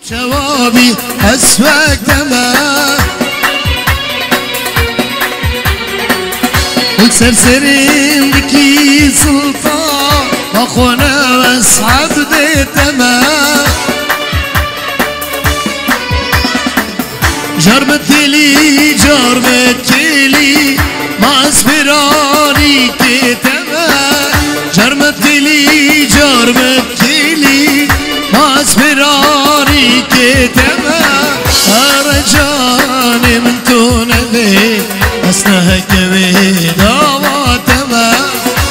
شوابي أسفك تمام والسرسرين بكي سلطان أخونا وأصحاب دي تمام جربت لي ما أصبراني كي تمام جربت لي ما أصبراني كي تمام رجاني من تونبي أسنها كبيد ما تمام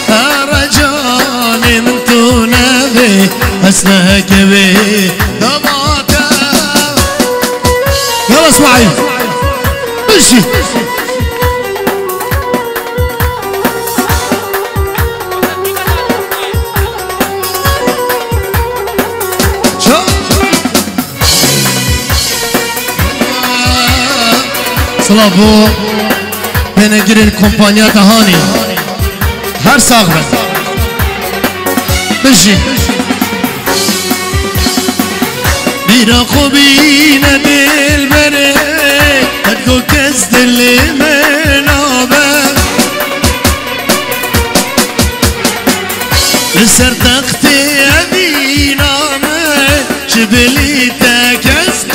رجاني من تونبي أسنها كبيد ما تمام يلا اسمعي مشي صلابو بنگرین کمپانیا تهانی هر ساق بند بشی بیرا خوبی ندل بره هدگو کس دل منابه لسر تخت ادینامه شبلی تکس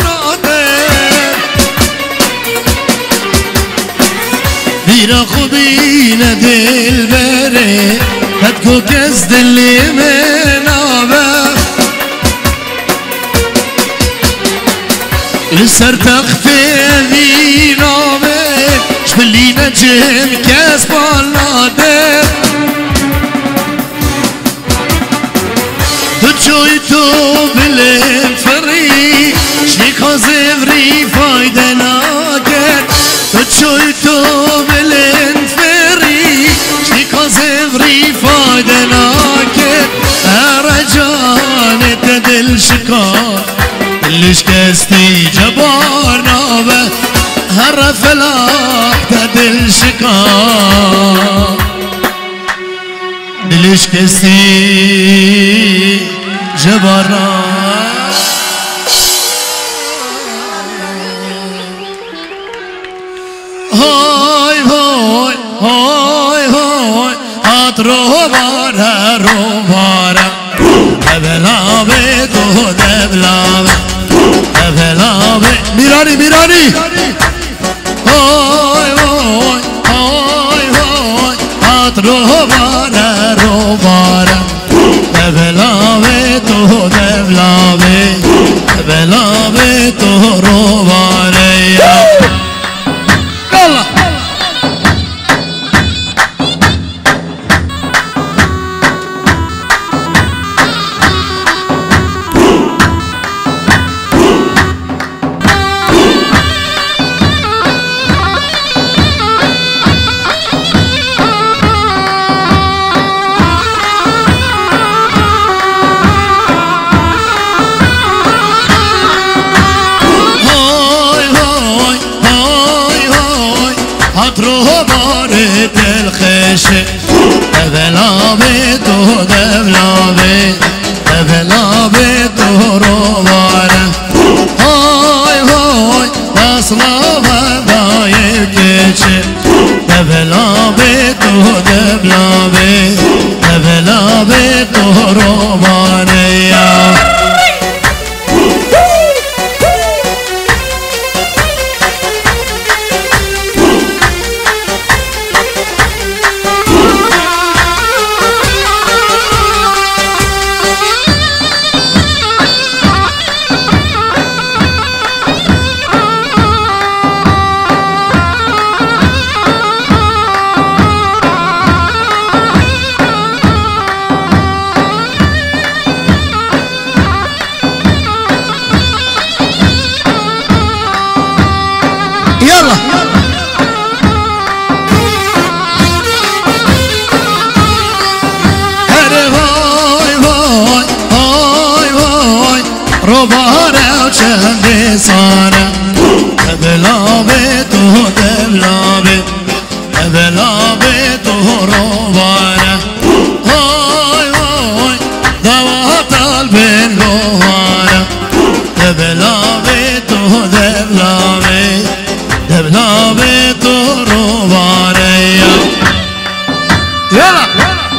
بیرا خوبی ندل بره هدگو کس دل منابه لسر تخت وینامه شبلی نجم کس بالاده تو چوی تو بلند فری شیکا زفری فایده ناکر تو چوی تو بلند فری شیکا زفری فایده ناکر رجانت دل شکار دلش کستی جبار نابه هر فلاک دل شکار دلش کسی جبار نابه های های های های هات رو باره دبلابه تو دبلابه میرانی های های های های هات رو باره دبلابه تو دبلابه تو رو باره يلا الخشة دبلابه تو روانه هاي هاي اصلا داير كيشه دبلابه تو روانه يا روباره و چند سانه دبلابه تو روباره های های دوات البین گوهاره يلا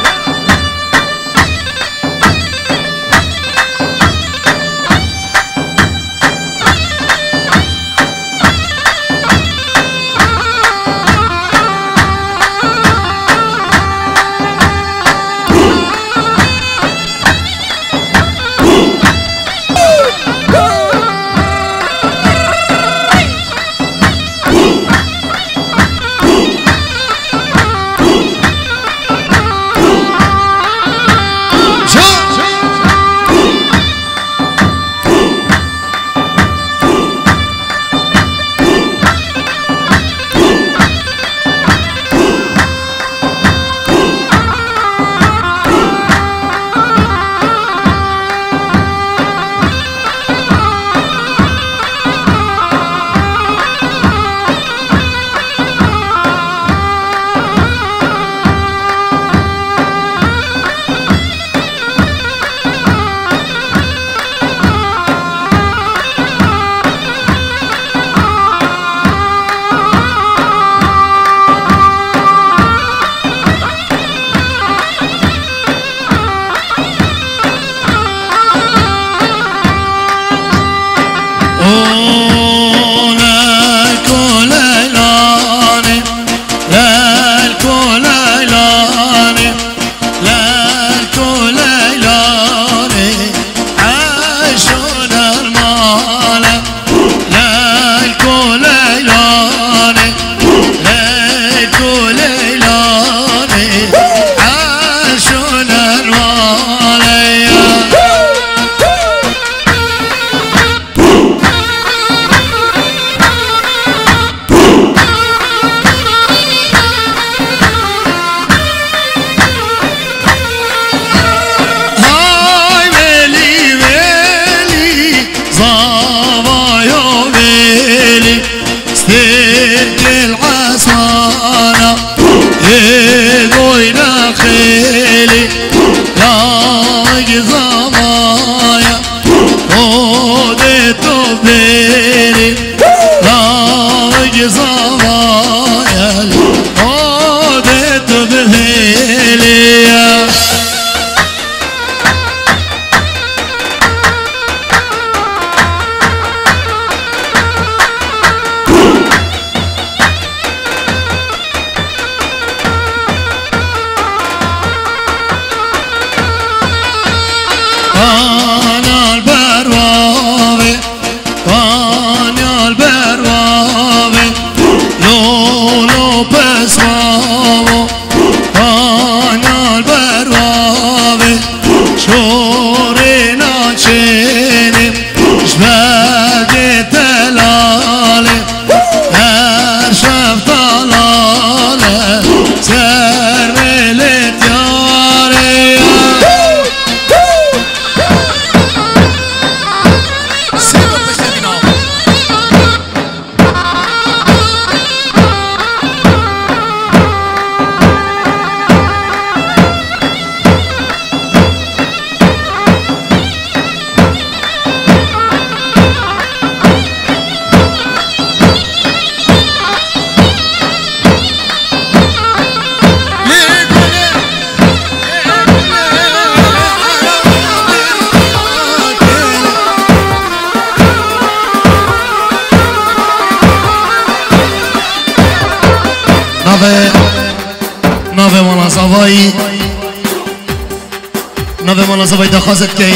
نوه مالا زوای دخواست که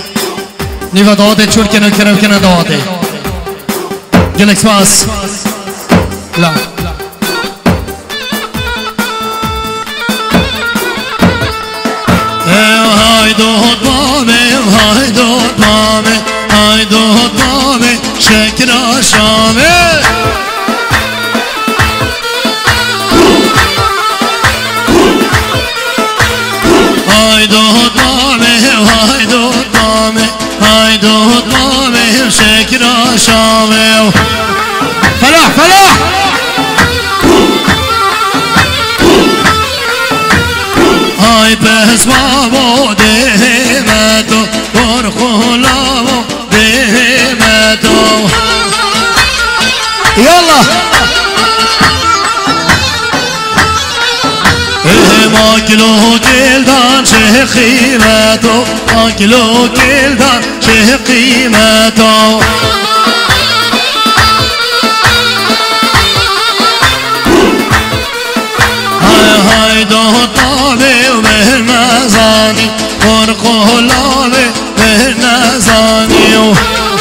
نیوه داده چور کنه کنه داده گلکس باس لا های دود بامه شکر آشامه های دود بامه شکر آشامه فلاح های پس بابا دهمتو برخولامو دهمتو يلا آگلو گلدان چه قیمتو آگلو گلدان چه قیمتو های دو طابه و به نزانی قرق و لابه به نزانی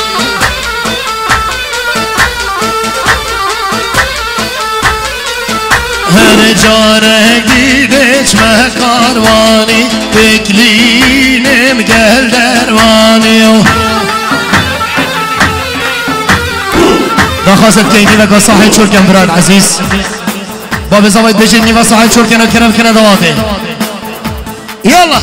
هر جاره گیدش مکاروانی بکلینم گل دروانی دخواست که اینی وگا صاحب چرکم براد عزیز باب زواید بجید نیوه صاحب چرکن و کرم کنه دواته یالا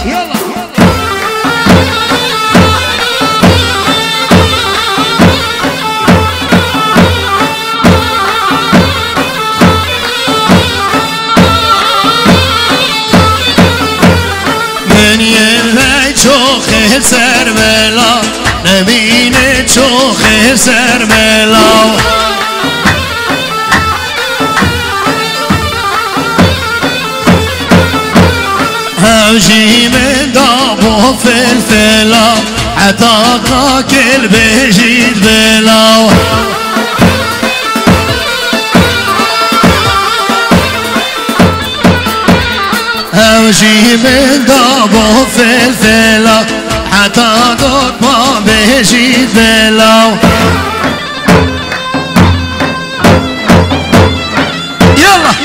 چوخ سر بلا نبینه چوخ سر بلا هوشی من داب و فلفلا حتی کاکل بجید بلا هوشی من داب و فلفلا حتی داد ما بجید بلا یالا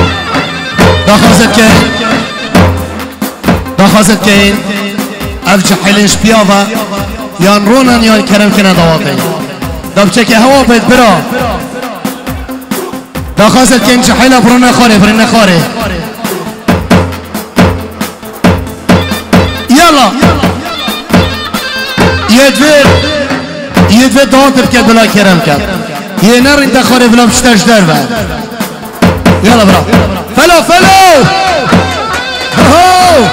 دخواست که این اف جحلش بیاوه یا رونن یا کرم کنه دواته دبچه که هوا بید برا دخواست که این جحله برو نخاره يلا يدفير دونت بكد بلا كرم كد ينر انت خارف بلا مشتاش دربه يلا برا فلو هو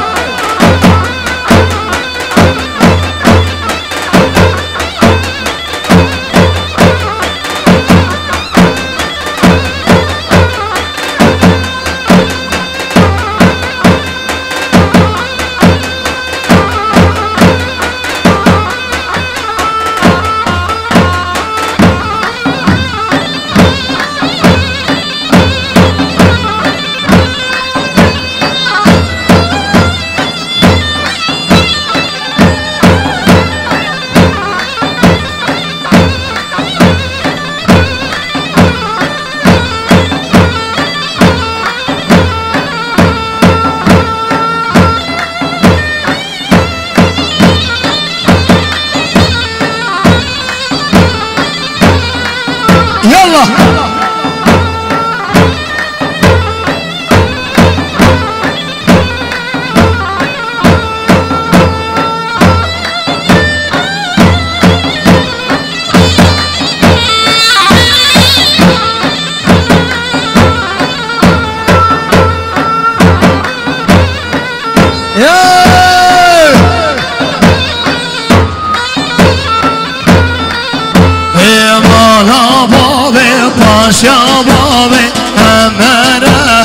شباب همرا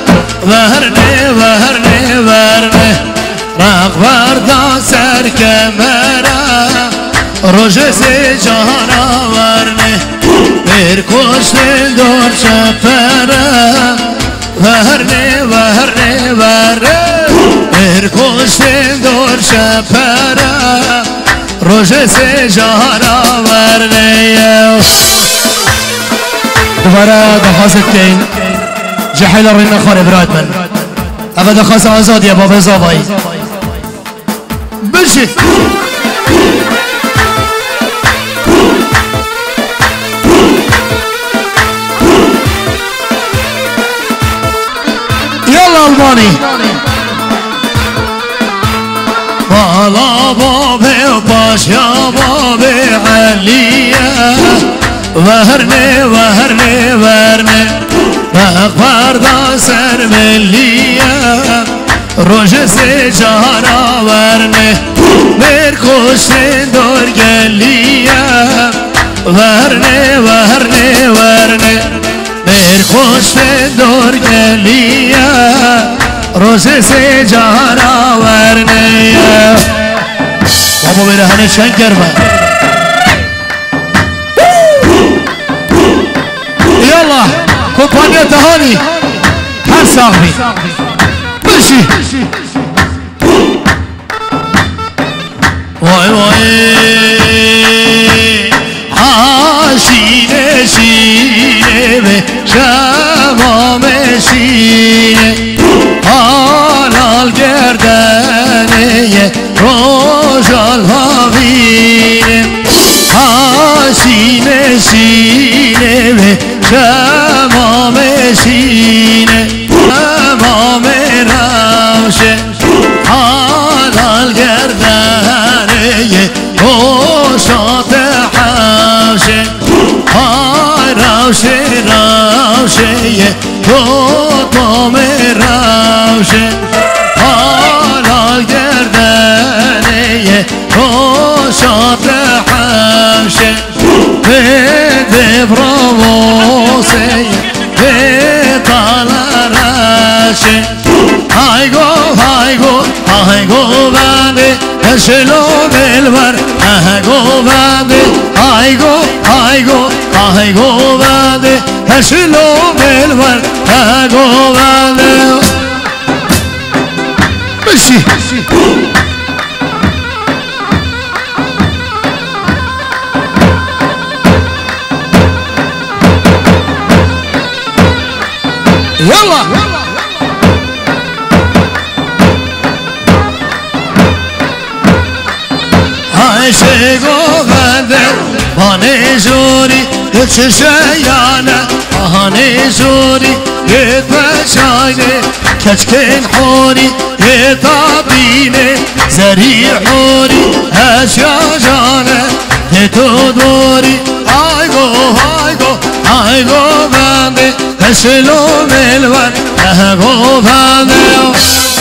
ورنه رغبر دا سر کمرا روش سی جانا ورنه بیر کشت دور شپرا ورنه بیر کشت دور شپرا روش سی جانا ورنه دوباره دخواست کن جحیل رین خاره براد من اما دخواست آزادی باب زابایی بشید یالا المانی بالا باب باش یا باب علیه ورنه اخبار دا سر ملیه روش سی جانا ورنه میر کشت دور گلیه ورنه میر کشت دور گلیه روز سے جانا ورنه بابا بره هنه شنکر من يلا كومبانيا تهاني هر صاحبي ماشي واي واي عاشينه شينه شما مشينه حلال گردنه روشال هاوینه عاشينه شينه شما مشينه شما مراوشه حلال گردنه روشات حوشه های روشه روشه تو مراوشه حلال گردنه روشات حوشه بده براموسه هايگو بنده شلو بلور هايگو بنده هايگو بنده شلو بلور هايگو بنده ماشي يلا عاشقو بندر باني زوري يتشيانا باني زوري يتبشايني كشكين حوري يتابيني زريحوري هشياجانا تتودوري هايگو بندر هشلو ملور هايگو بندر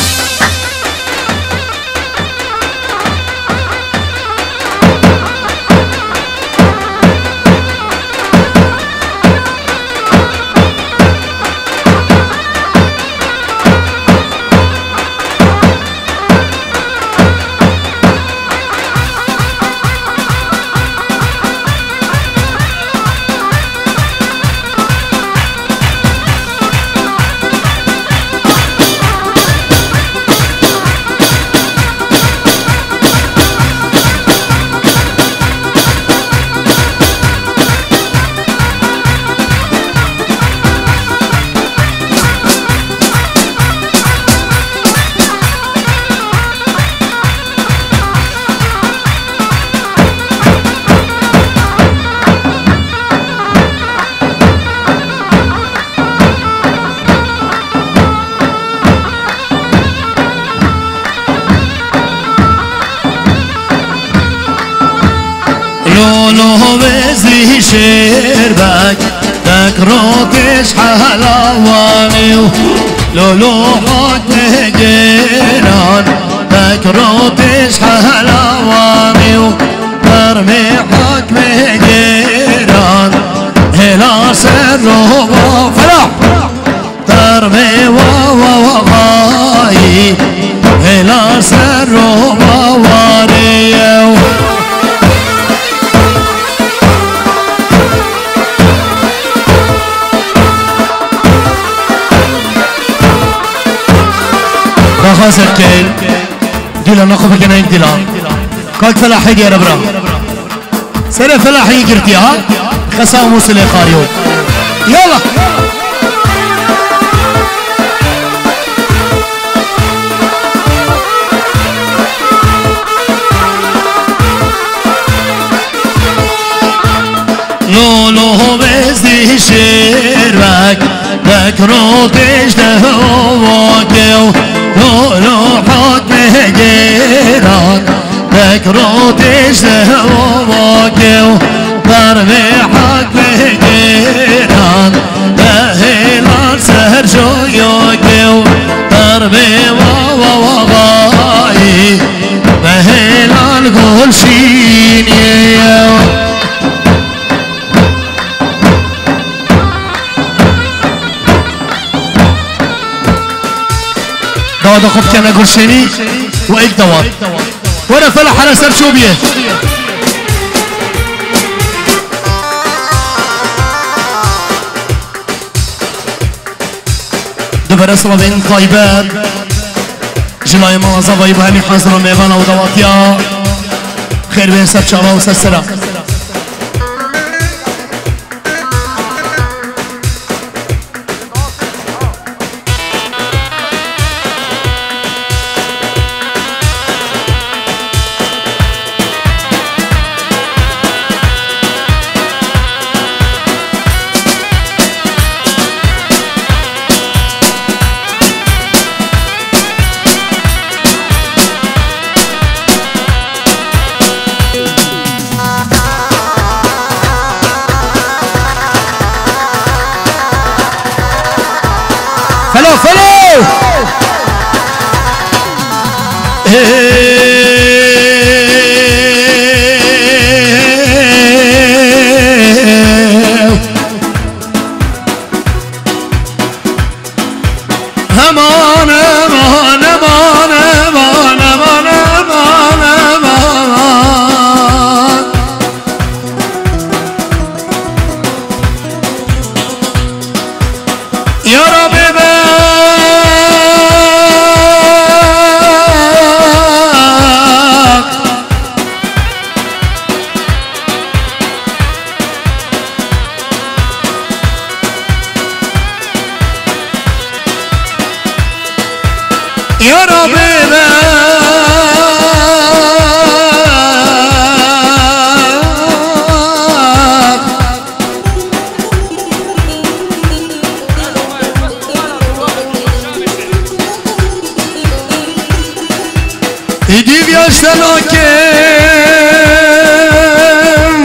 لولو بزي شربك تكروتش حلواني لولو حد جيران تكروتش حلواني ترمي حكم جيران هلا سر وفرح ترمي وغاي هلا سر وواري خاسر كيل ديلا نقف كنايك ديلا كاك فلاحي دي ربرا سنة فلاحي قرتي ها خسا موصل خاريو يلا لولو بزدي شيرك ذكروتش دهواكيو لولو حد جيران ذكروتش دهواكيو ضربي حد جيران دهيلان سهر شويوكيو ضربي وغاي دهيلان قول شينيو هذا خب كان قرشيني وإيك دوات ولا فلح على سر شو بيه دبر اسمه بين طيبات جلاي ما وظبا يبهني حاضر ميوانا ودواتيا خير بين سر شعبا وسر سرا فلو فلو امان امان امان امان امان امان امان يا رب يا رب İdip yaştan hakem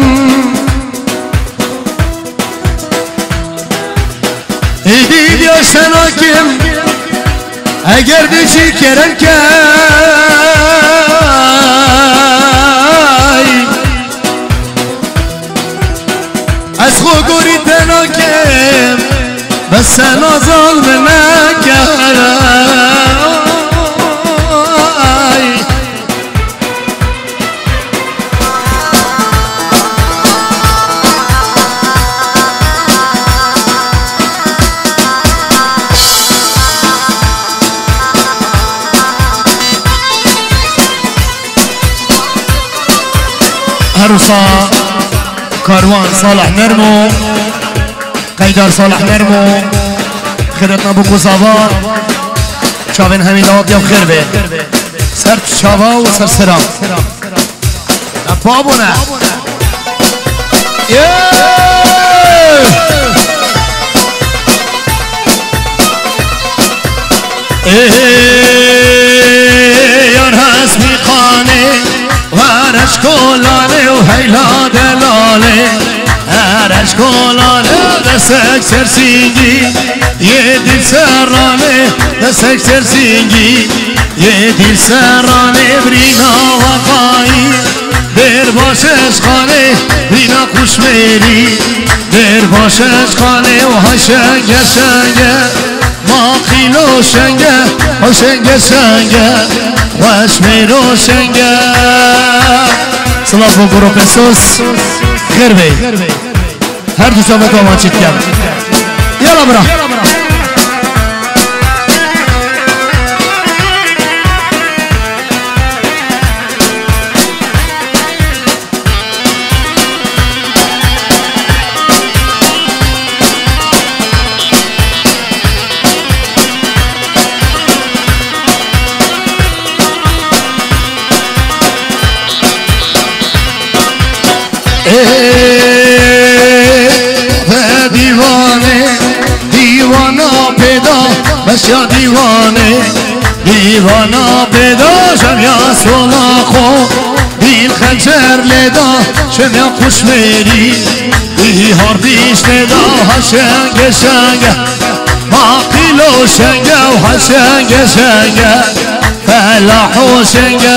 İdip yaştan hakem اگر دیشی کرن کای از خو گوری تناکم بس سنا ظلم نکرای عروسا کاروان صالح نرمو قیدار صالح نرمو خیرتنا بو کوزاوار چاوین همین داد یا خیر به سر چاوا و سر سرا پابونه یار حسبی خانه وارش کلاله و هیلا دلاله هرش کلاله دستک سرسینگی یه دل سرانه دستک سرسینگی یه دل سرانه برینا وقایی در باشش خانه برینا خوش میری در باشش خانه و هشنگه شنگه ما خیلو شنگه و شنگه شنگه وش میرو شنگه سلاف و گروه پسوس خیر بی هر دو صحبت و مانچید کم یالا برا دیوانا پیدا بشیا دیوانا پیدا شمیا سولاخو دیل خنجر لیدا شمیا خوش میری بیهار بیش لیدا هشنگه شنگه باقیلو شنگه و هشنگه شنگه فلاحو شنگه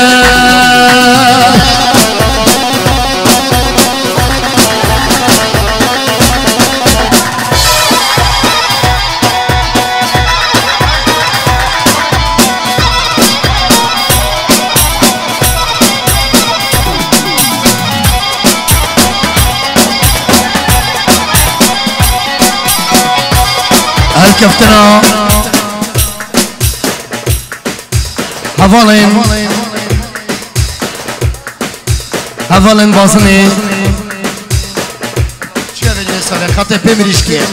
كفتنا هفالين باصني شو هذا اللي صار خاطر بيمريش كيف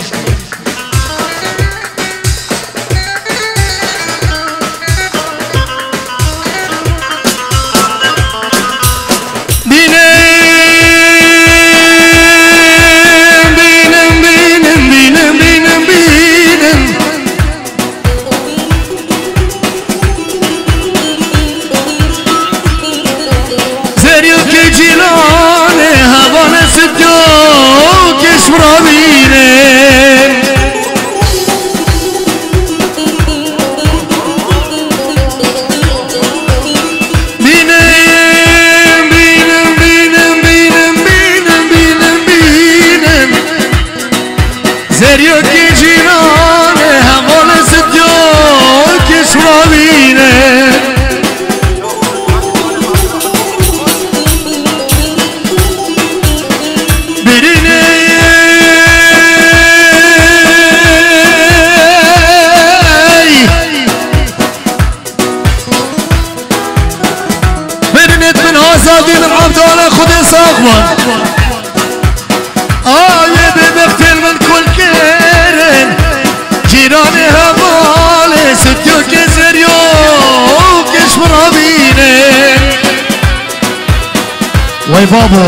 وای بابا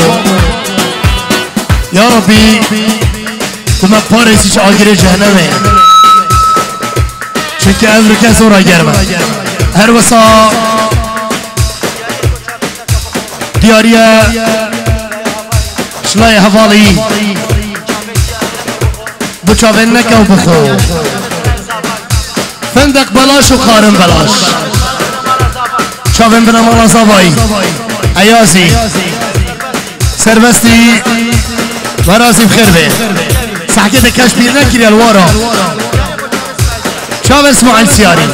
یا ربی تو من پارسیش آگیر جهنمه چونکه امریکا زورا گرمه هر وسا دیاریه شلای حوالی بچاوین نکه و بخو فندق بلاش و خارم بلاش چاوین بنا مالا زبایی ایازی سربستی ورازی بخیر به سحکت کش بیر نکری الوارا چاو اسمو عن سیاری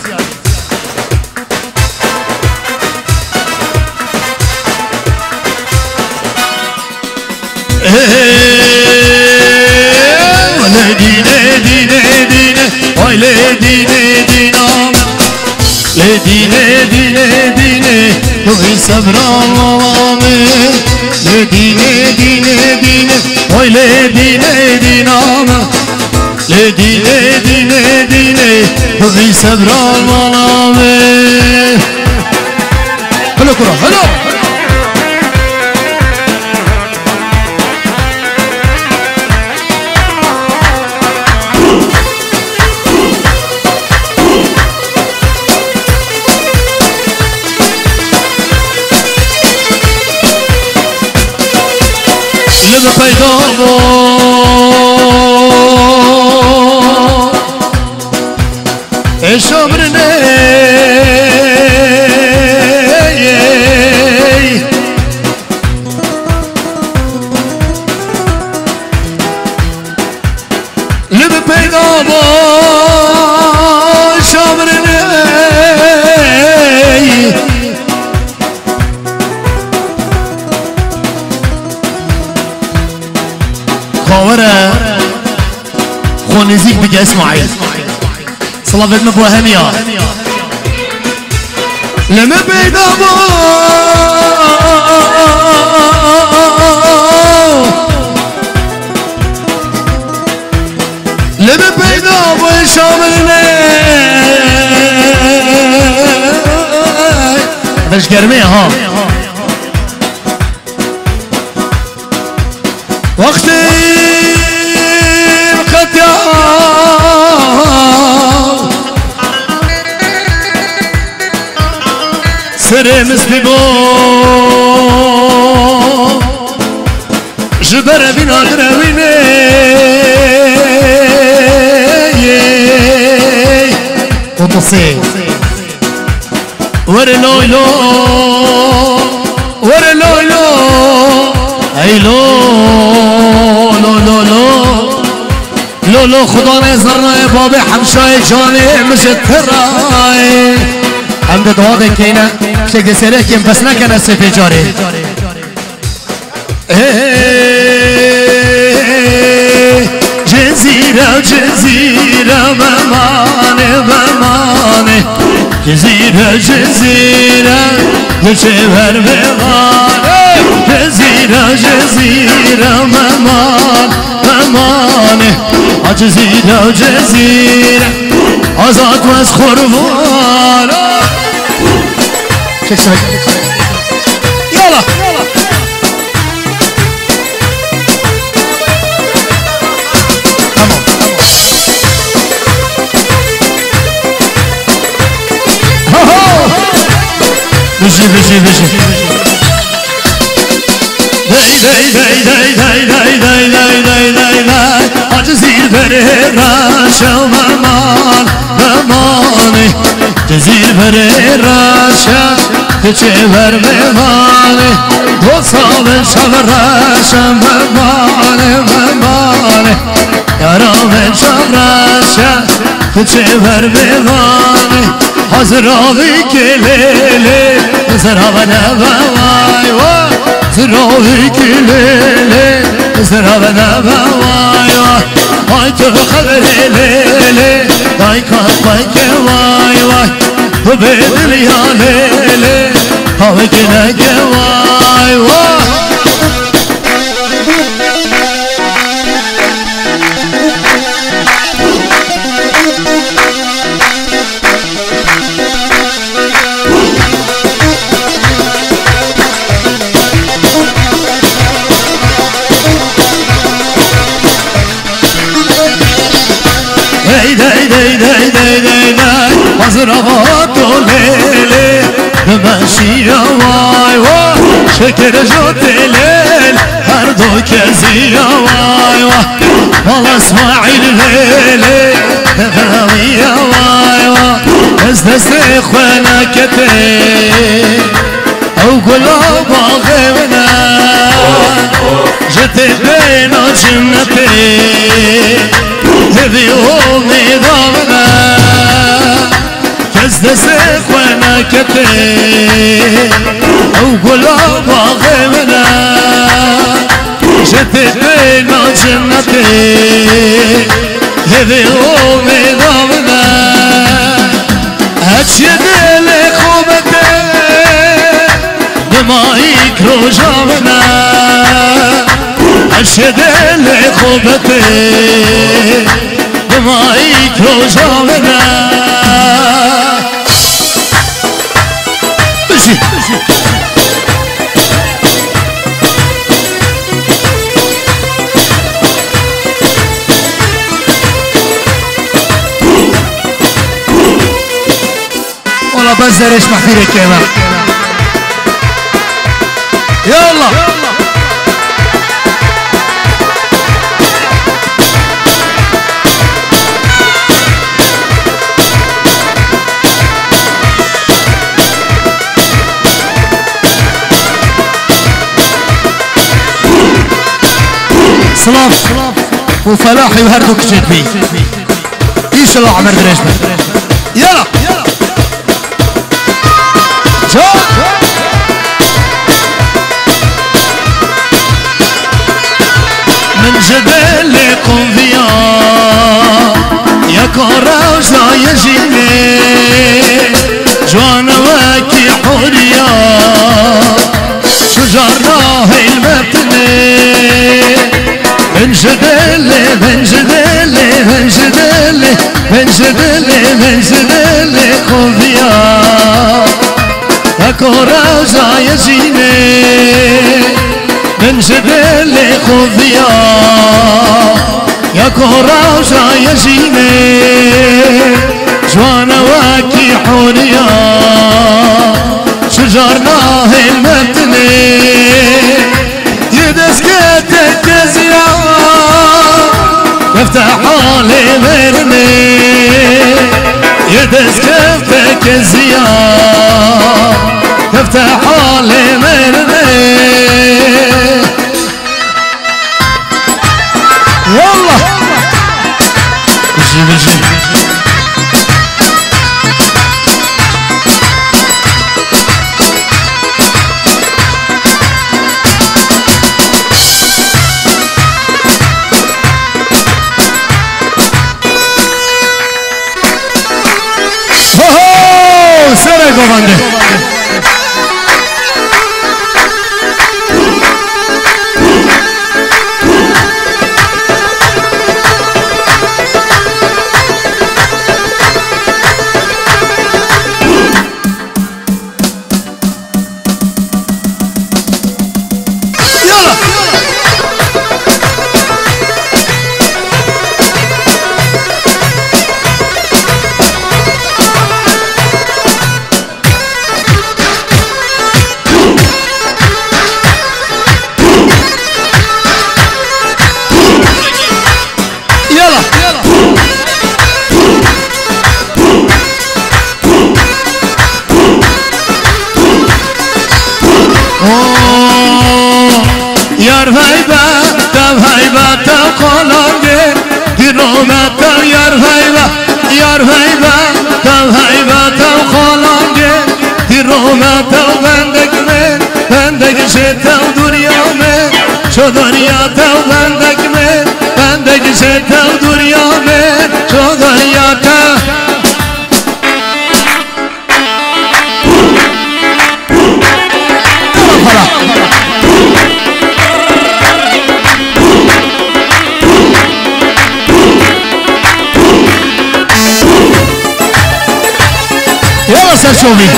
دینه دینه دینه وای دینه دینام دینه دینه دینه توی صبرامه دینه دینه دینه وای دینه دینام دینه دینه دینه توی صبرامه هلو کرا هلو لب پیدا اشامرنه لب پیدا اشامرنه خاوره خونزيك بقى اسماعيل صلافت مبوهمية لما بيدابو لما بيدابو شاملنا باش قرميه ها وقتي سرمز ببو جبر بنا درويني وتصي ورلويلو ورلويلو ايلو لو لو لو لو لو خدا نظرنا باب حمشای جاني مشتراي حمد دعا كينا شكل سريكين بس نكن السفي جاري جزيرة جزيرة جزيرة بماني بماني جزيرة جزيرة يشبر بماني جزيرة جزيرة بمان بماني جزيرة جزيرة عزات واسخر بماني شك سمك يلا بشي بشي بشي داي داي داي داي داي داي داي داي داي داي داي عجزير بريراشا وممان مماني جزير بريراشا تشبر مماني وصاب شبراشا مماني مماني يا رب شبراشا تشبر مماني حزراوي كليلي زرابنا بواي وا زراوي كليلي زرابنا بواي وا هاي تخبر ليلي هاي كافك واي واي وبدل يا ليلي هاي كنك واي وا حزرابات وليلي بمشي يا واي واي شكر جوت الليل هردو كزي يا واي واي والله اسماعيل ليلي غراوي يا واي واي ازدسي اخوانا كتير او قلوب غيرنا جت بين جنتي هذي يومي ضامنا ازدسي اخوانا كتير او قلوب غيرنا جت بين جنتي هذي يومي ضامنا هتشد لي خوبتي بمايك رجعنا هتشد لي خوبتي بمايك رجعنا بشي والله بزر اسمح فيك كمان يلا صلاف وفلاحي وهردوك جدبي ايش الله عمر دريشبه يلا من جبل قنفيا يا كراش لا يجيني جوانا واكي حوريا شجرنا هي المبتني من جبل من جبل من جبل من جبل من جبل قنفيا يا كراش لا يجيني من جبل خوفيا يا كراجا يجيني جوانا واكي حوريا شجرنا المتني يدسكتك تزيا يفتح علي مرني يدسكتك تزيا يفتح علي مرني والله بجي بجي ای گوانده یار هیبا تم هیبا تم خالانگه دیرومت تم یار هیبا تم هیبا تم خالانگه دیرومت تم بندگ شتم دنیا میں چو دنیا تم بندگ شتم دنیا میں چو دنیا تم يلا سرشومي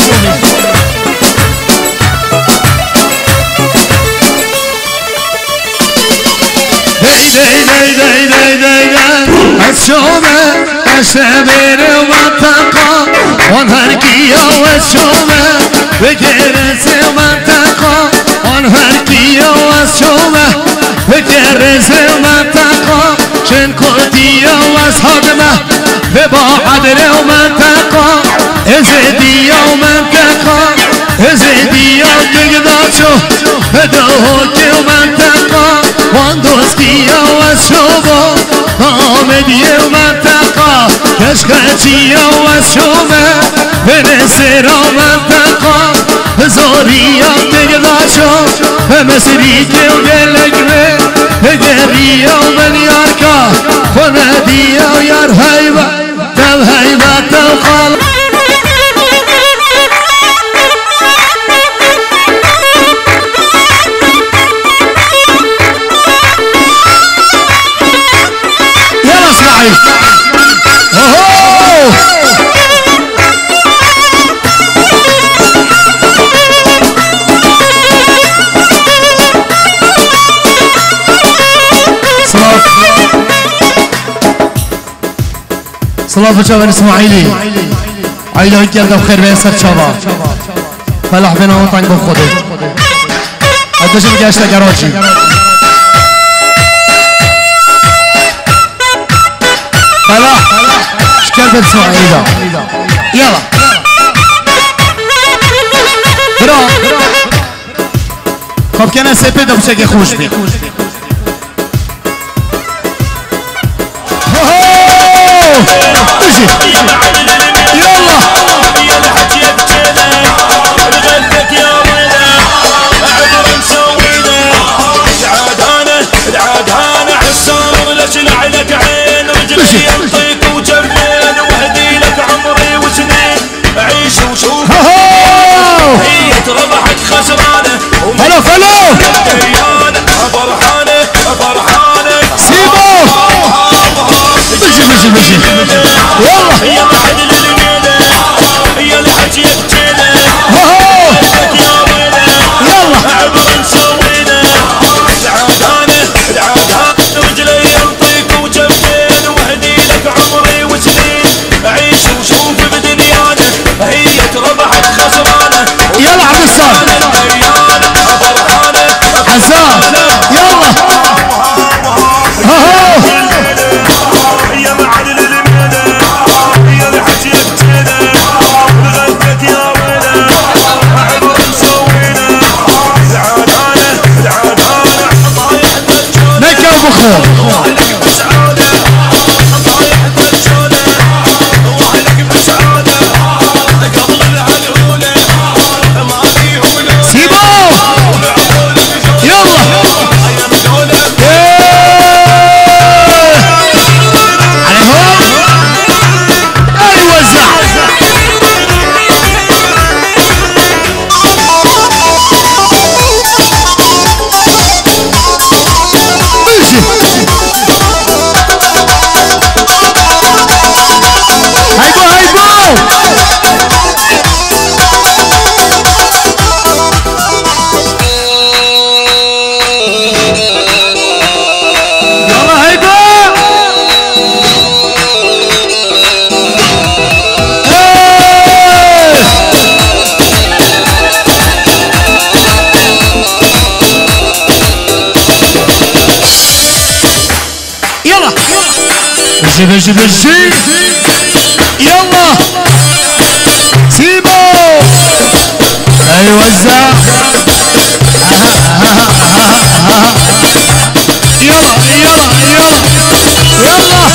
الشومة الشبير ومنطقة ونهركية والشومة بكرس ومنطقة ونهركية والشومة بكرس ومنطقة شنكوتية وصحبمة ببعدر ومنطقة ازدية ومنطقة ازدية وتقدرشو بدوك ومنطقة واندوسكية والشوبة آمدية ومنطقة كشكاتية والشوبة بنسر ومنطقة زورية وتقدرشو بمسريكي وقلقبة بقرية ومنياركة ونادية ويار هيبة تم هيبة تم خالق صلاة بجابر اسماعيلي عيلة هيك يلقى بخير بيسر شباب فلاح بينا وطن بخده قدش بقاش لقراجي فلاح شكال بن اسماعيلي يلا برا خب كان سيبي ده بشكل خوش بي فلو فرحانة سيبو مشي يلا بجي بجي بجي يلا سيبو اي وزع يلا يلا يلا يلا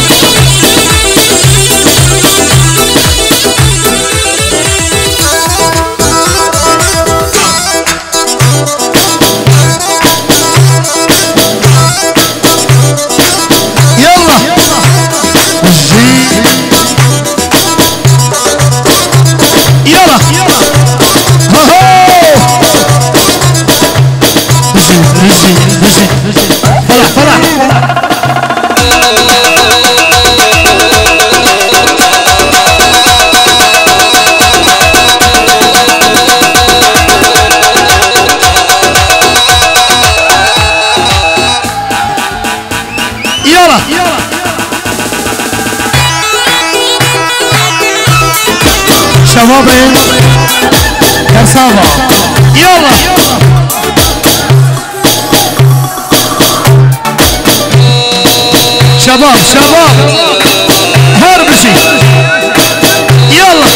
فرح فرح يلا شبابي كرسابة يلا شباب شباب هربشي يلا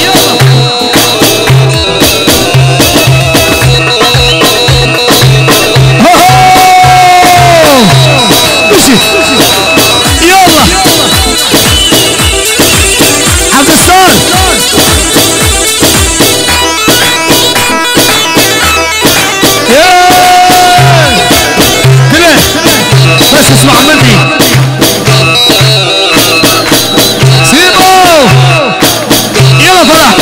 بشي يلا حفصان بس اسمع مني يلا فرح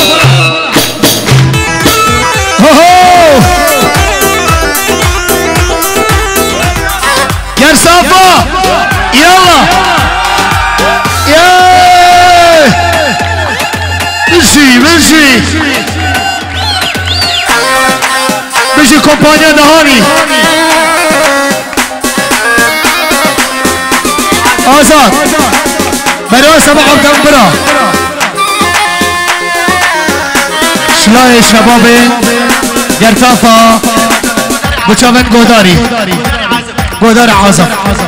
يا صافا يلا يا بجي بجي بجي كومبانيا دهاني آزاد برای سبا عبدالله برا شلای شباب گرتافا بچاون گوداری گودار عازف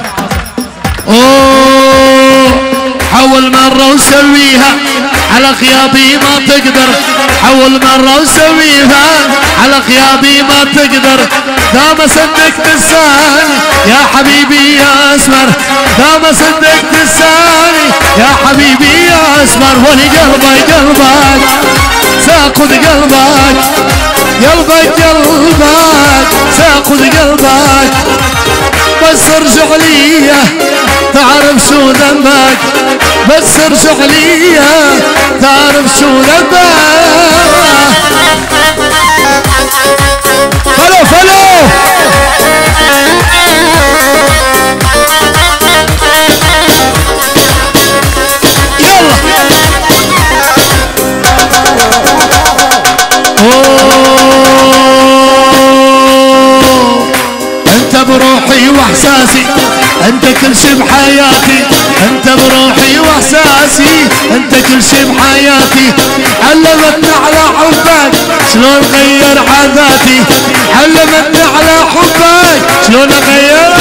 حول مرة وسويها على غيابي ما تقدر حول مرة وسويها على غيابي ما تقدر دام صدق تساني يا حبيبي يا اسمر دام صدق تساني يا حبيبي يا اسمر ولي قلبك قلبك ساقد قلبك قلبك قلبك ساقد قلبك بس ارجع لي تعرف شو ذنبك بس ارجع لي تعرف شو ذنبك فلو فلو يلا انت بروحي واحساسي انت كل شي بحياتي انت بروحي واحساسي انت كل شي بحياتي علمتني على حبك شلون غير عاداتي علمتني على حبك شلون غير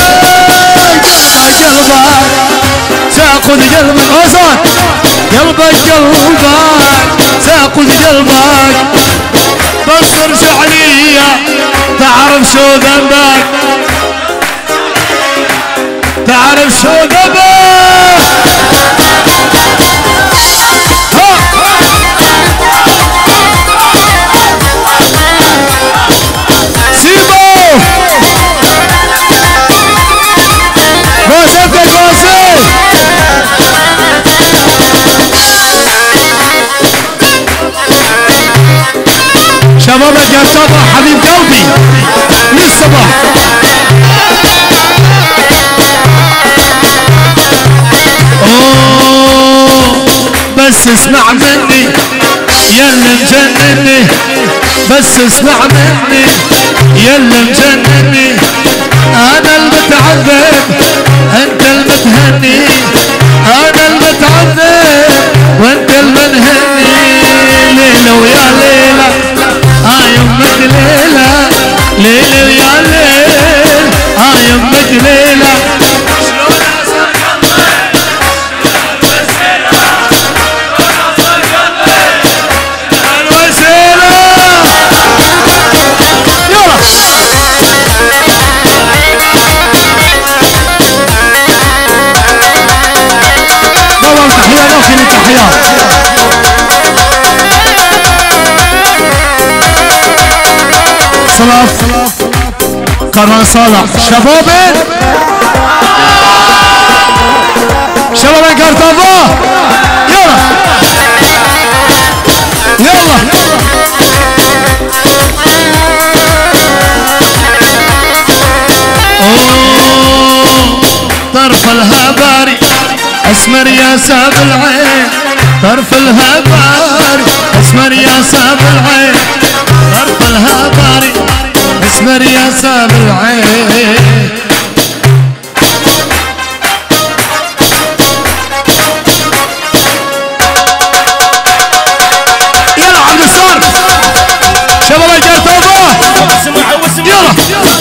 قلبك ساقد قلبك اوصل قلبك قلبك ساقد قلبك بس ارجع لي تعرف شو ذنبك تعرف شو ذنبك سيبو واسف واسف شباب الجرسابة حبيب قلبي للصباح بس اسمع مني يلي مجنني بس اسمع مني يلي مجنني انا المتعذب انت المتهني انا المتعذب وانت المنهني ليلة ويا ليلة يمك ليلة ليلة ويا ليلة يمك ليلة صلاف كرمان صالح شبابين شبابين كارتافا يلا يلا طرف الهباري اسمر يا ساب العين طرف الهباري اسمر يا ساب العين طرف الهباري اسمر يا ساب العين يلا عبد الصار شباب الجرطوفة يلا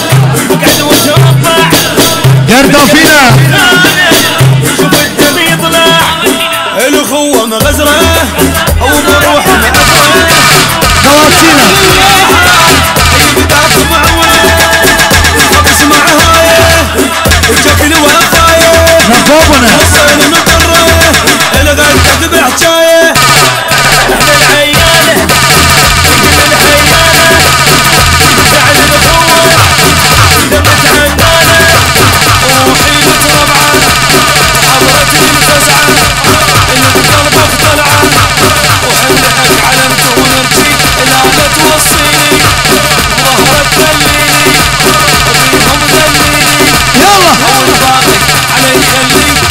جرطوفينا شوف الدم يطلع الاخوة مغزرة او بروح نواصينا بداك معوله اسمع هايه الجفن ولا خايه نقوبنا وصينا مقره الغد تذبح جايه احنا العيانه زعل الاخوة دمت عندنا وحيلة ربعه حضرت المسعى اللي بقلبك طلعه وحنحك علمته ونرجيك لا توصيني ظهرك دليني بيهم دليني يلا والباقي علي خليك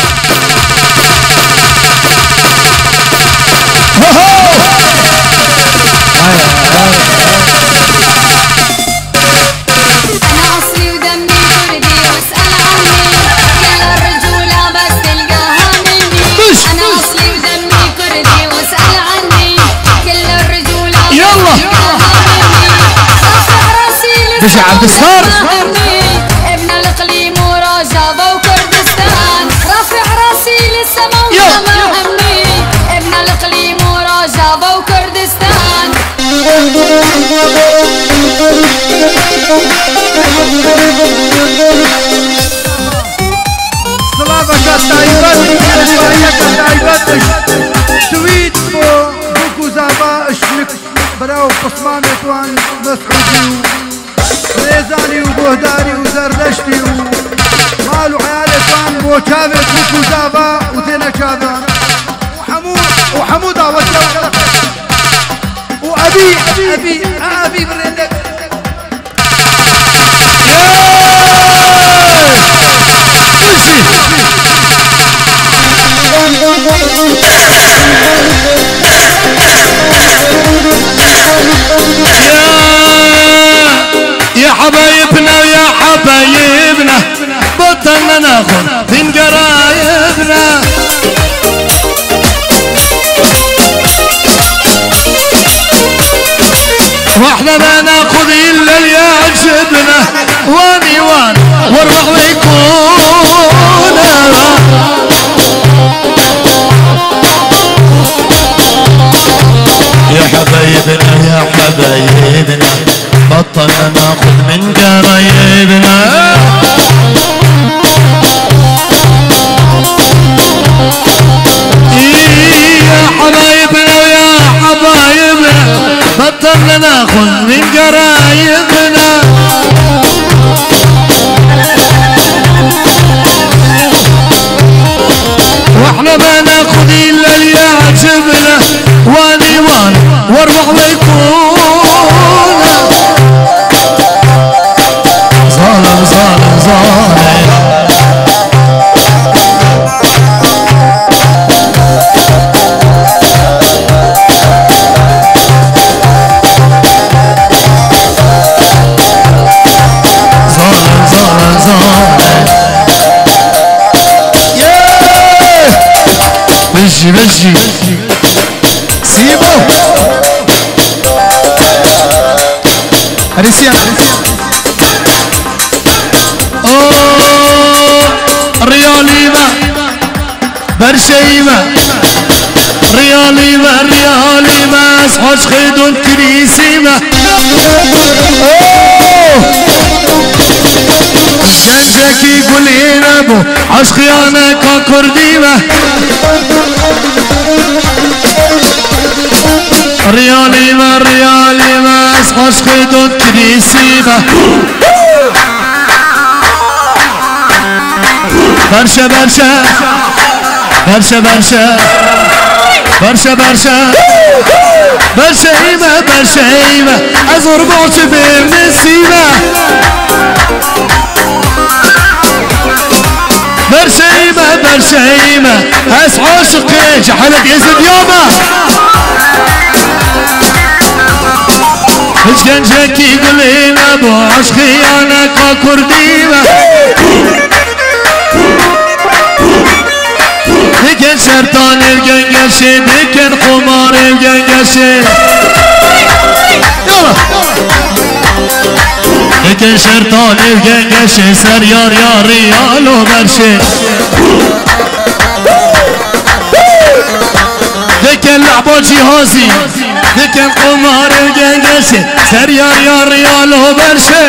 أنا أصلي ودمي كردي واسأل عني كل الرجولة بس تلقاها مني أنا أصلي ودمي كردي واسأل عني كل الرجولة بس يلا. تلقاها مني رافع راسي بشي عبد الصار. ابن الإقليم وراجابة وكردستان رافع راسي للسما يلا. وما همي ابن الإقليم وراجابة وكردستان سلامك الطيبات الشوية الطيبات سويت بوكو زابا اشلك براو قسمانة وان مسعودي وريزاني وبهداني وزردشتي ومالو حيالي وان بوشابت بوكو زابا وزينة شابان وحمود وجه وابي برندك يا حبايبنا ويا حبايبنا بطلنا ناخذ من قرايبنا واحنا ما ناخذ الا اللي يعجبنا واني واربح ويكون يا حبايبنا يا حبايبنا بطلنا ناخذ من قرايبنا يا حبايبنا ويا حبايبنا بطلنا ناخذ من قرايبنا واحنا ما ناخذ الا اللي يعجبنا واني واربح ويكون ظالم ظالم ظالم ظالم ظالم ظالم بجي بجي سيبو ريسيان رياليما برشيما رياليما اسحوش خيدون كريسيما جنجك يقولين ابو عشقي انا كرديمة رياليما اسحوش عشق دون کلیسیمه برشه برشه برشه برشه برشه برشه برشه ایمه برشه ایمه از ارباط برنسیمه برشه ایمه برشه ایمه از عاشق جحلت يزد يومه اش كنجك يقولي ابو عشقي انا كرديمه دكن سرطان الجنجشي دكن قمار الجنجشي دكن سرطان الجنجشي سر يار يا ريال وبرشي دكن لعبة جهازي دكن قمار الجنجشي سر يار يا ريال وبرشي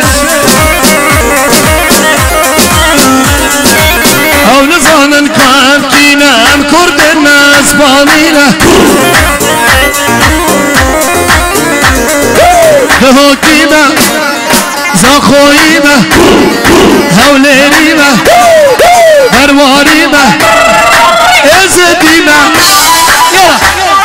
او نظان كافكينا ام كرد الناس بانينا هوكيما زاخويما هوليريما هرواريما ازديما يلا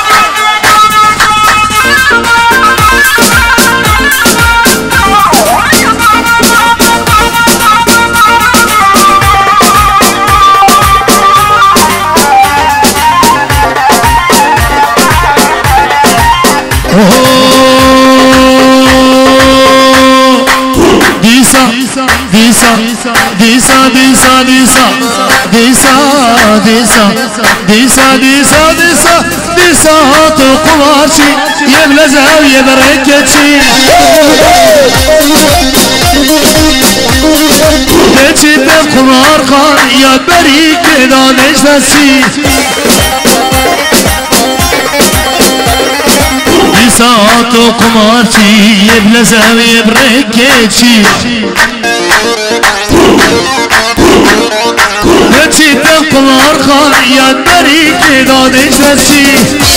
ديسا ديسا ديسا ديسا ديسا ديسا ديسا ديسا ديسا ديسا ديسا هاتو قماشي يبلزها ويبركتشي تجي بالقمار خان يا بريك دانش نسي ساعتو قمارشي يبلزها ويبركتشي تجي بالقمار خان يا بريك دانش نسي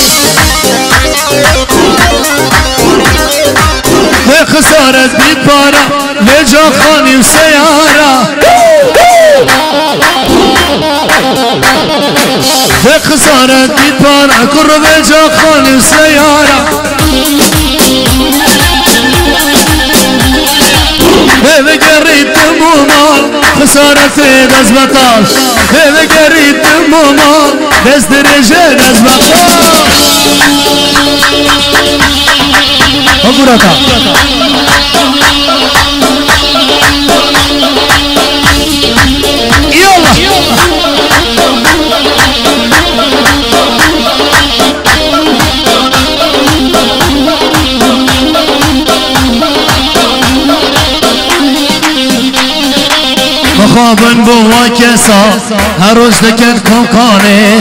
خسارة بيبارا لجا خاني وسيارة خسارة بيبارا كرة لجا خاني وسيارة بقريت ممال خسارة في دز بطال بقريت ممال دز درجة دز بطال أقولها يلا مخابن بوا كسا هروز دكت كوكاني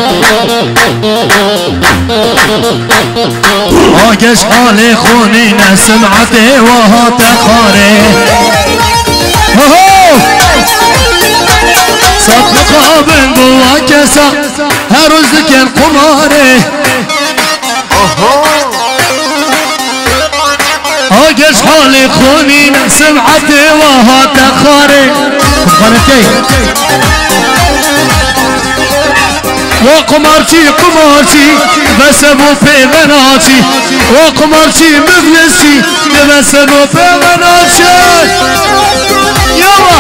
آگش حال خونی نسمعته وها تخاري صد مخابن بوا كسا هروز دكت قماري آگش حال خونی نسمعته وها تخاري وقمارشي قمارشي بسبو في مناشي وقمارشي مفلسي بسبو في مناشي يلا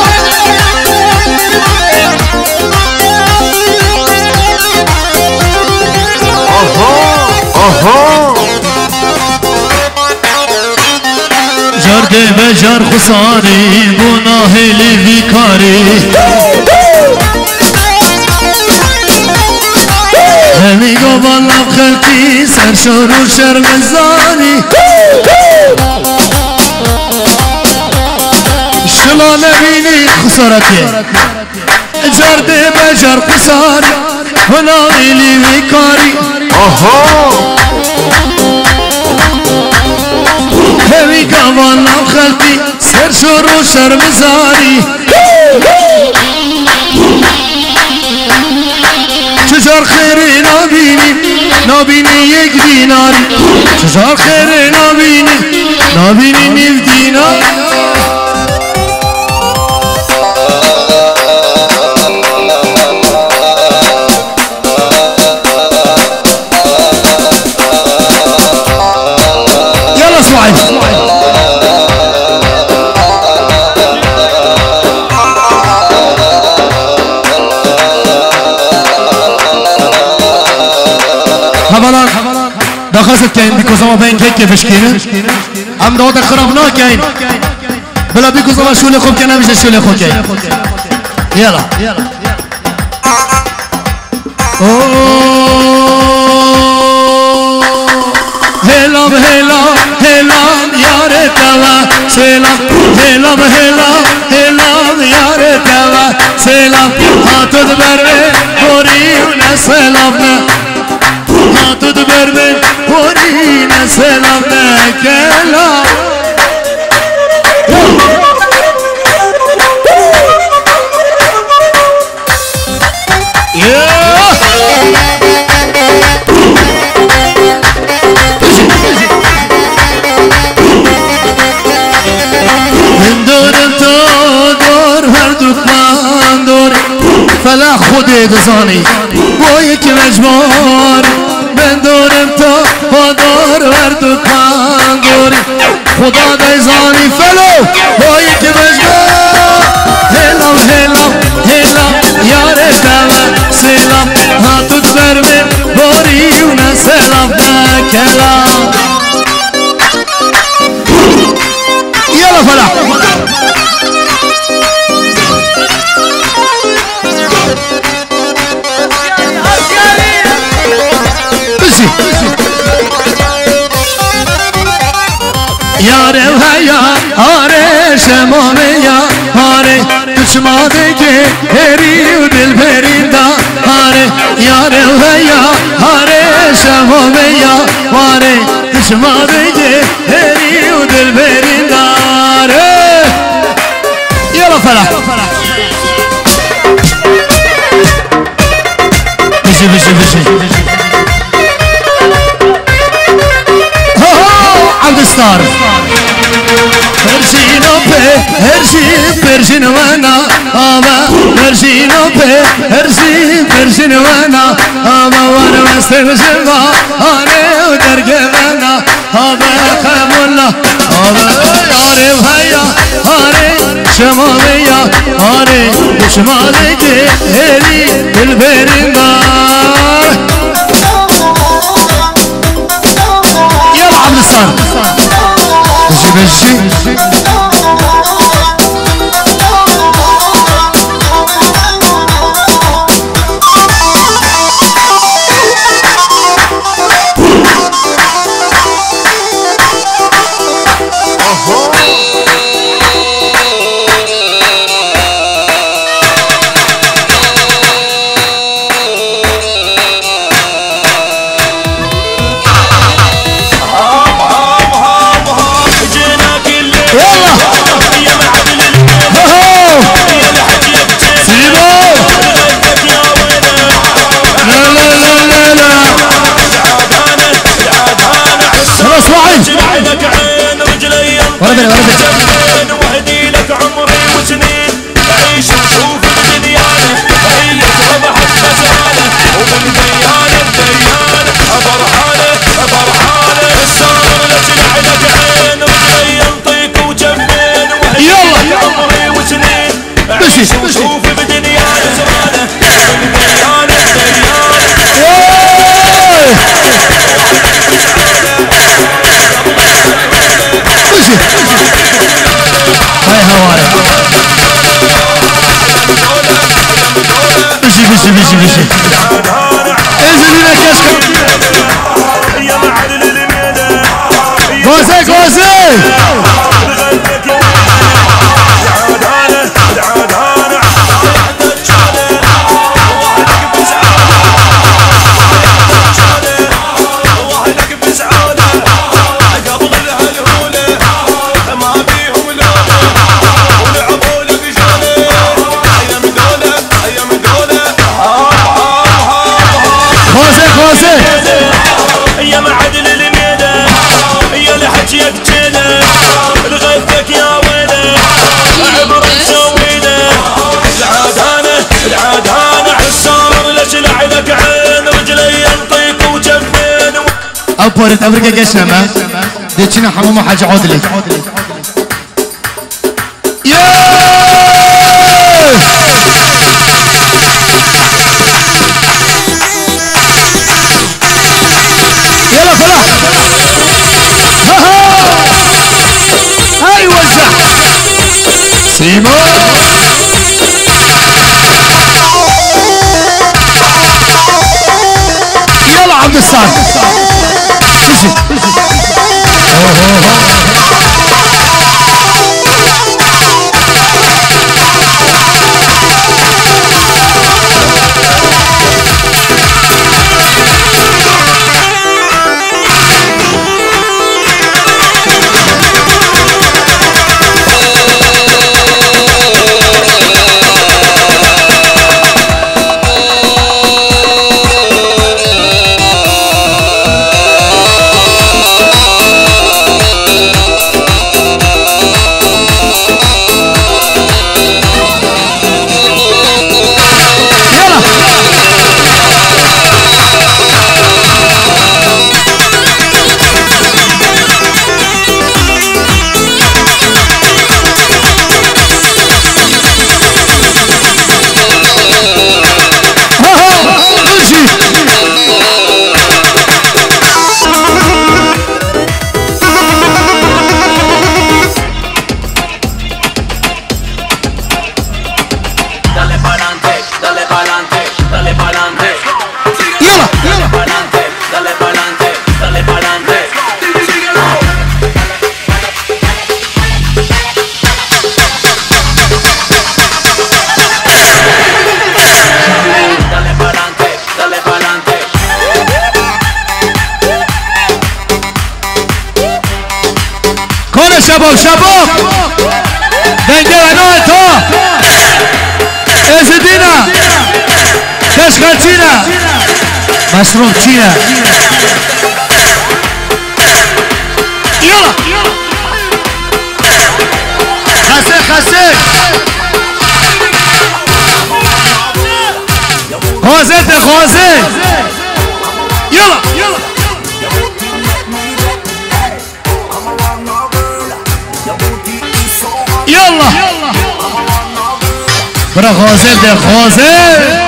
جرد بجر خساري بناهل فيكاري همي قبل خلقي سرشور وشرمزاني شلا نبيني خسارتي جرد بجر خساري بناهل فيكاري همي قبل خلقي سرشور وشرمزاني چجار خیری نبینی یک دیناری چجار خیری نبینی نابيني نفدينا يلا اسمعي حبلان دخلت كاين بيكو زما بين كيف فشكينه ام داود خربنا كاين بلا بيكو زما شو اللي خوب كان مش شو اللي خوب كاين يلا هلا هلا هلا يا ريتها سلام هلا هلا هلا يا ريتها سلام هتدبر بوري ونسلامنا هتدبر بوري نسلامنا كلام فلا خودی دزانی وای که مجبور من دورم تا دور ورد و کان دوری خدا دزانی فلو وای که مجبور هلام هلام هلام یار دم سلام ها تو درم باری و نه سلام کلام یلا فلا یاره هیا آره شمامیا آره دشماده که هری و دل بریندا آره یاره هیا آره شمامیا آره دشماده که هری و دل بریندا آره یلا فلا بشی بشی بشی عبد الستار هرشينو به هرشي برشين وانا اما هرشينو به هرشي برشين وانا اما وانا مستغشبا انا ودرجبنا اما خمولا اما عارف هيا عارف شماليا عارف شمالك هلي البرندار يلا عبد الستار بشي وهدي لك عمري وسنين اعيش وشوف بدنيانا هي ربحت خزانه ومن ديانه بديانه فرحانه فرحانه السهر لجلع لك عين رجلي ينطيك وجنبين وهدي لك عمري وسنين اعيش وشوف بدنيانا زمانه ومن ديانه هاي هواري بشي بشي بشي بشي انزل لنا كشكو كوسي كوسي يا معدل الميدان يا اللي حكيت كذا بورت افريقيا قشنا ما ديتشنا حمامو حاج عودلي يلا فلاح هاي وزع سيمو يلا عبد الصاد شباب شباب دنجل نويتو ازدينا تشغل تينا مشروب تينا يلا خسي خسي خوزت خوزي يلا يلا يلا برا غازل ده غازل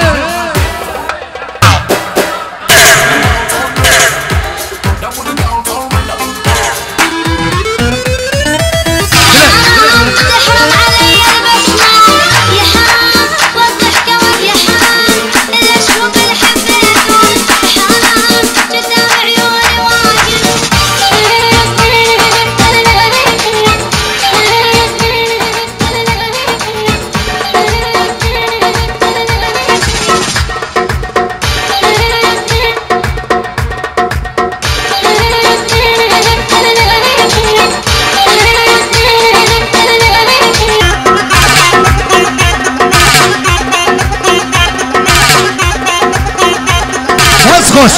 خوش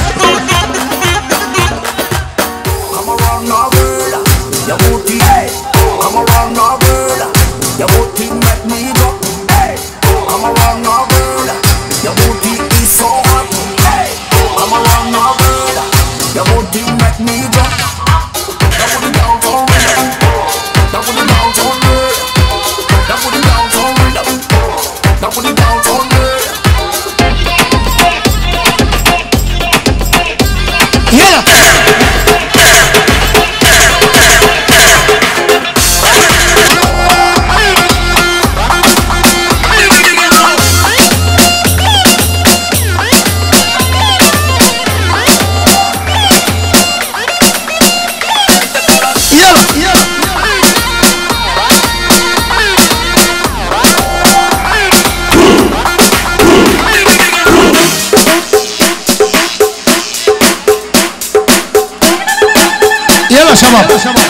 شباب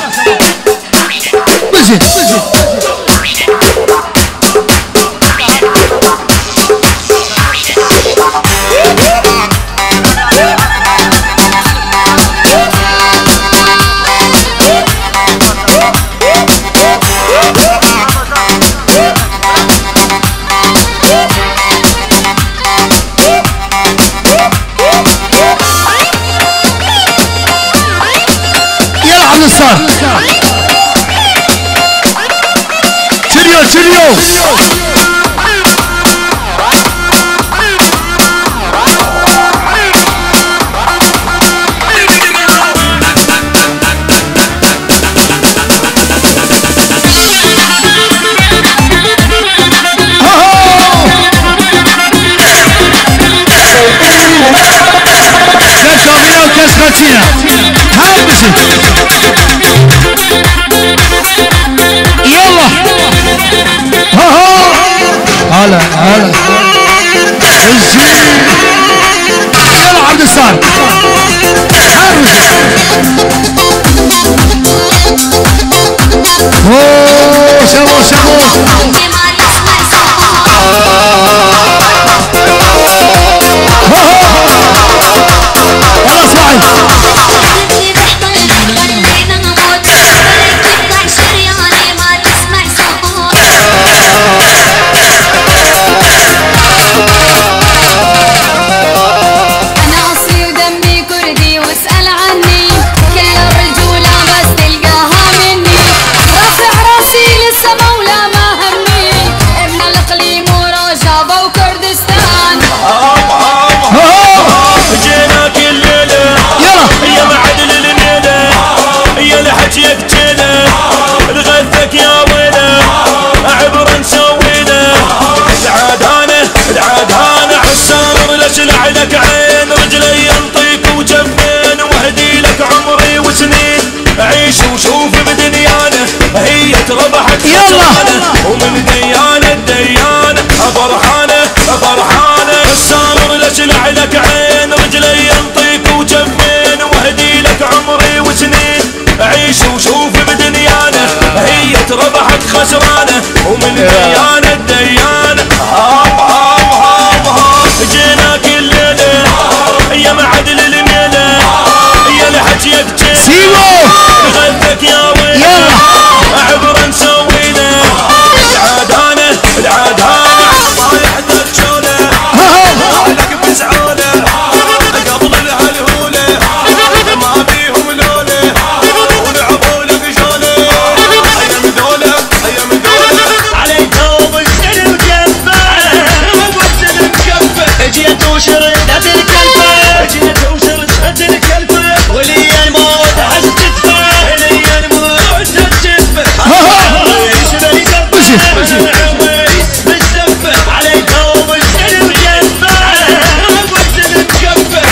بجي يسار تشيليو هاي بشي يلا هلا يلا عبد السلام هاي بشي اوه شابو والله اسمعي لك عين رجلي ينطيك وجفين واهدي لك عمري وسنين عيش وشوف بدنيانه هي ربحت خسرانه ومن ديانه ديانه فرحانه السامر لشلع لك عين رجلي ينطيك وجفين واهدي لك عمري وسنين عيش وشوف بدنيانه هي ربحت خسرانه ومن ديانه ديانه جيناك الليله يا معدل الميله يا لحجيك سيبو غلتك يا ويله عبر نسوي له العادانه ما يحتاج شوله لك بزعوله قبل الهلهوله ما بيهم لوله ولعبوا لك جوله ايام دوله علي توب السن مكفه جيت وشردت الكلفة ولي الموت حس تدفع لي الموت تدفع بالزفة علي توب السن مكفة والسن مكفة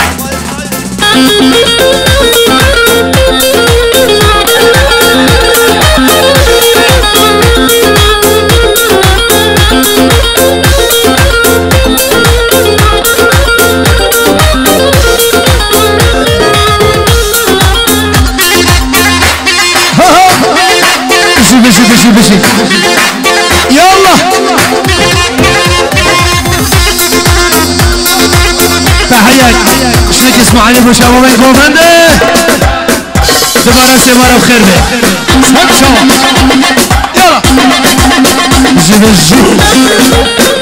بشي يلا تحيات شنك اسمه علي ابو شابو بن كومنده زبارة سيبارة بخير به يلا